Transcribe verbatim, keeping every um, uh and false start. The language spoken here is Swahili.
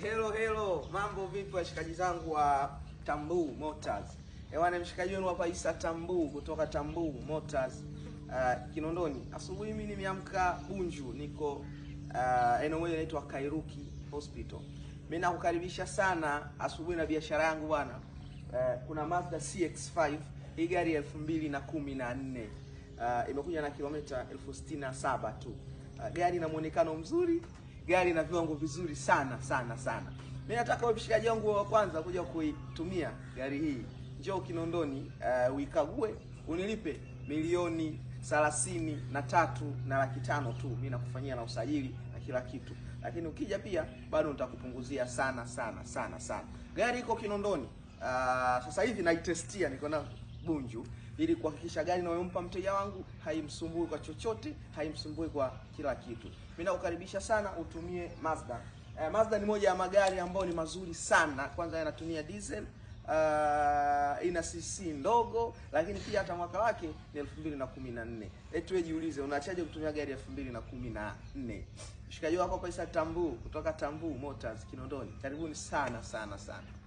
Hello hello, mambo vipi washikaji zangu wa Tambu Motors. Ewana mshikaji wenu hapa Isa Tambu kutoka Tambu Motors uh, Kinondoni. Asubuhi mimi nimeamka Bunju, niko uh, eneo moja inaitwa Kairuki Hospital. Mimi nakukaribisha sana asubuhi na biashara yangu bwana. Uh, kuna Mazda C X five, hii gari elfu mbili na kumi na nne. Uh, imekuja na kilomita elfu sitini na saba tu. Uh, gari na muonekano mzuri, gari na viwango vizuri sana sana sana. Mimi nataka wewe mshikaji wangu wa kwanza kuja kuitumia gari hii. Njoo Kinondoni, uh, uikague, unilipe milioni thelathini na tatu na laki tano tu. Mimi nakufanyia na usajili na kila kitu. Lakini ukija pia bado nitakupunguzia sana sana sana sana. Gari iko Kinondoni. Uh, sasa hivi naitestia, niko na Bunju ili kuhakikisha gari ninayompa mteja wangu haimsumbui kwa chochote, haimsumbui kwa kila kitu. Mimi nakukaribisha sana utumie Mazda. Uh, Mazda ni moja ya magari ambayo ni mazuri sana. Kwanza yanatumia diesel, uh, ina cc ndogo, lakini pia hata mwaka wake ni elfu mbili na kumi na nne. Eti wewe jiulize, unaachaje kutumia gari elfu mbili na kumi na nne? Mshikaji wako hapa Isa Tambu kutoka Tambu Motors Kinondoni. Karibuni sana sana sana.